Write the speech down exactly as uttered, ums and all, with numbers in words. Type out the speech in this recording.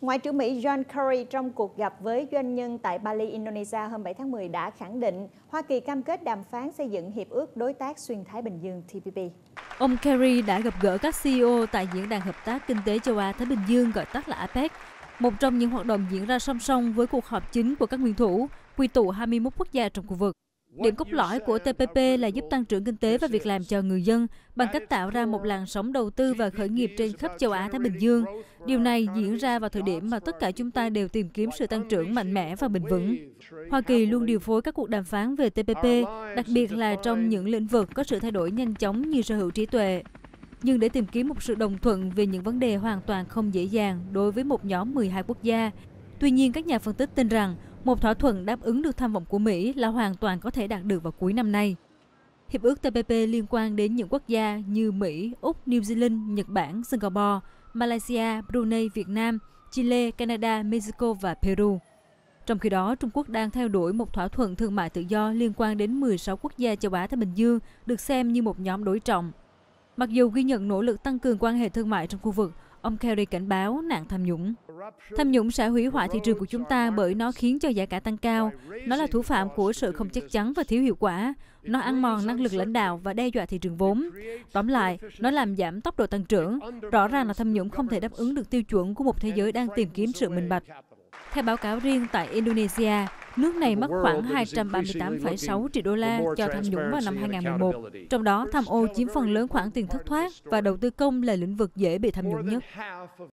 Ngoại trưởng Mỹ John Kerry trong cuộc gặp với doanh nhân tại Bali, Indonesia hôm bảy tháng mười đã khẳng định Hoa Kỳ cam kết đàm phán xây dựng Hiệp ước Đối tác Xuyên Thái Bình Dương T P P. Ông Kerry đã gặp gỡ các C E O tại Diễn đàn Hợp tác Kinh tế Châu Á-Thái Bình Dương, gọi tắt là A P E C, một trong những hoạt động diễn ra song song với cuộc họp chính của các nguyên thủ, quy tụ hai mươi mốt quốc gia trong khu vực. Điểm cốt lõi của T P P là giúp tăng trưởng kinh tế và việc làm cho người dân bằng cách tạo ra một làn sóng đầu tư và khởi nghiệp trên khắp châu Á-Thái Bình Dương. Điều này diễn ra vào thời điểm mà tất cả chúng ta đều tìm kiếm sự tăng trưởng mạnh mẽ và bền vững. Hoa Kỳ luôn điều phối các cuộc đàm phán về T P P, đặc biệt là trong những lĩnh vực có sự thay đổi nhanh chóng như sở hữu trí tuệ. Nhưng để tìm kiếm một sự đồng thuận về những vấn đề hoàn toàn không dễ dàng đối với một nhóm mười hai quốc gia. Tuy nhiên, các nhà phân tích tin rằng một thỏa thuận đáp ứng được tham vọng của Mỹ là hoàn toàn có thể đạt được vào cuối năm nay. Hiệp ước T P P liên quan đến những quốc gia như Mỹ, Úc, New Zealand, Nhật Bản, Singapore, Malaysia, Brunei, Việt Nam, Chile, Canada, Mexico và Peru. Trong khi đó, Trung Quốc đang theo đuổi một thỏa thuận thương mại tự do liên quan đến mười sáu quốc gia châu Á-Thái Bình Dương, được xem như một nhóm đối trọng. Mặc dù ghi nhận nỗ lực tăng cường quan hệ thương mại trong khu vực, ông Kerry cảnh báo nạn tham nhũng. Tham nhũng sẽ hủy hoại thị trường của chúng ta bởi nó khiến cho giá cả tăng cao. Nó là thủ phạm của sự không chắc chắn và thiếu hiệu quả. Nó ăn mòn năng lực lãnh đạo và đe dọa thị trường vốn. Tóm lại, nó làm giảm tốc độ tăng trưởng. Rõ ràng là tham nhũng không thể đáp ứng được tiêu chuẩn của một thế giới đang tìm kiếm sự minh bạch. Theo báo cáo riêng tại Indonesia, nước này mất khoảng hai trăm ba mươi tám phẩy sáu triệu đô la cho tham nhũng vào năm hai nghìn không trăm mười một. Trong đó, tham ô chiếm phần lớn khoản tiền thất thoát và đầu tư công là lĩnh vực dễ bị tham nhũng nhất.